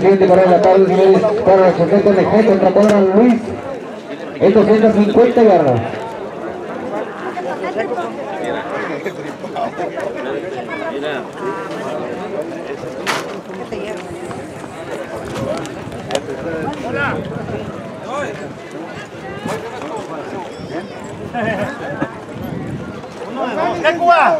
siguiente carrera de la tarde, señores, para los 60 de G contra Cuadran Luis, en 250 yardas. ¡Qué Cuba!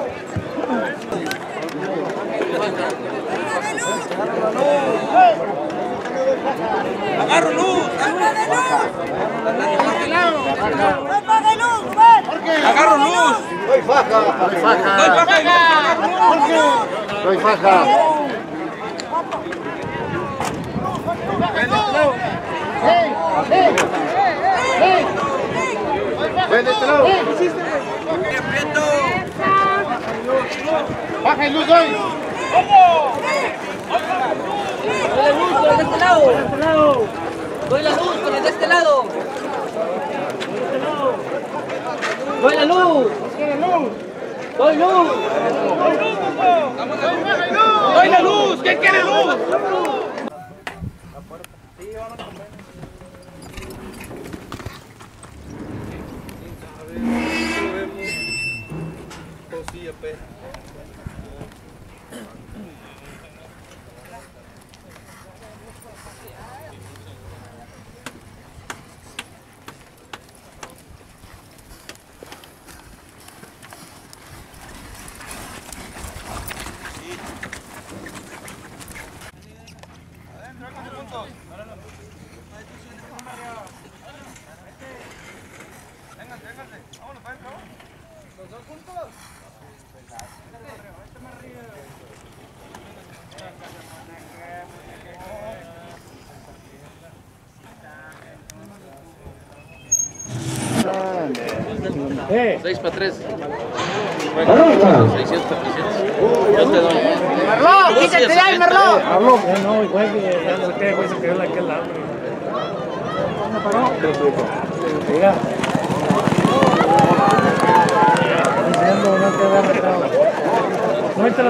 ¡Agarro luz! ¡Agarro luz! ¡Doy faja! ¡Doy faja! ¡Doy faja! ¡Ven de este lado! ¡Baja el luz hoy! Doy la luz, pero de este lado. Doy la luz, pero de este lado. Doy la luz. Doy luz. ¡Doy la luz! ¿Quién quiere luz? Seis para tres. 600, 300. Yo te doy. ¡Merló! ¡Quítate de ahí, Merló! No, igual que ya no sé qué, güey, se quedó en aquel lado. Diga. Diciendo, no te agarra atrás. No entra.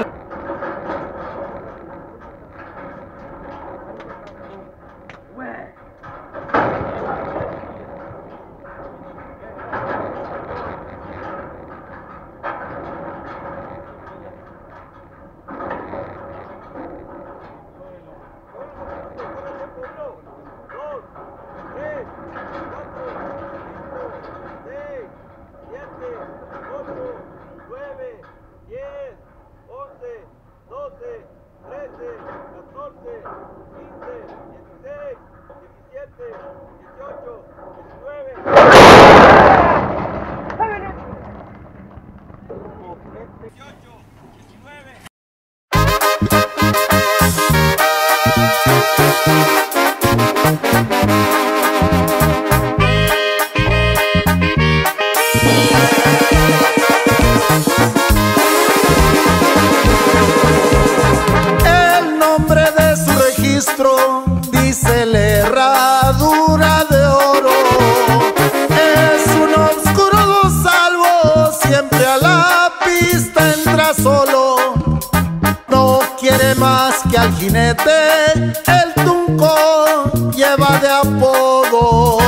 El nombre de su registro dice la herradura de oro. Es un oscuro dos salvos, siempre a la pista entra solo. No quiere más que al jinete, el Tunco lleva de apodo.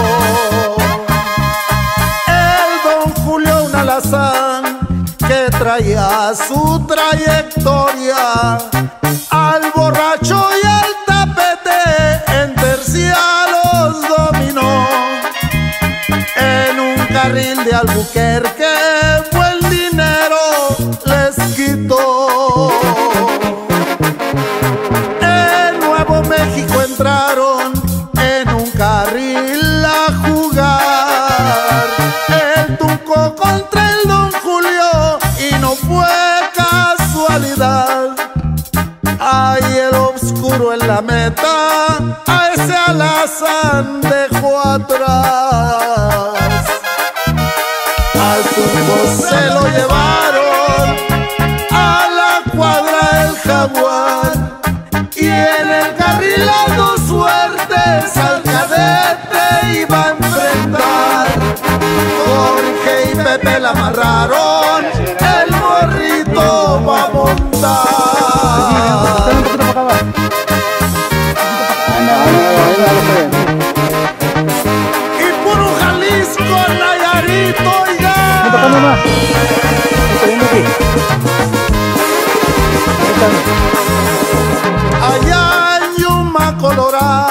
El don Julio, un alazán que traía su trayectoria, al borracho y al tapete en tercia los dominó. En un carril de Albuquerque buen dinero les quitó. En Nuevo México entraron en un carril a jugar, el Tunco contra el don Julio, y no fue casualidad. Ahí el oscuro en la meta, a ese alazán dejó atrás. Al Tunco se lo llevaron a la cuadra el Jaguar, y en el carril a dos suertes al cadete iba a enfrentar. Jorge y Pepe la amarraron, el morrito va a montar. nomás. Ven aquí. Allá en Yuma, Colorado.